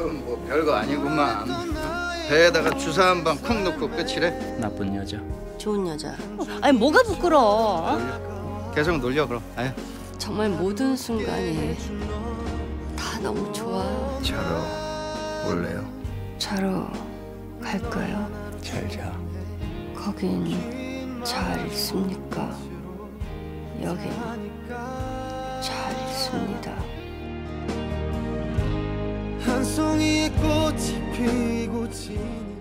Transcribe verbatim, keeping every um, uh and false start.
그건 뭐 별거 아니구만. 배에다가 주사 한 방 콕 넣고 끝이래. 나쁜 여자. 좋은 여자. 아니 뭐가 부끄러워? 계속 놀려 그럼. 아유. 정말 모든 순간이 다 너무 좋아. 자러 올래요? 자러 갈까요? 잘 자. 거긴 잘 있습니까? 여긴 잘 있습니다. 한 송이의 꽃이 피고 지는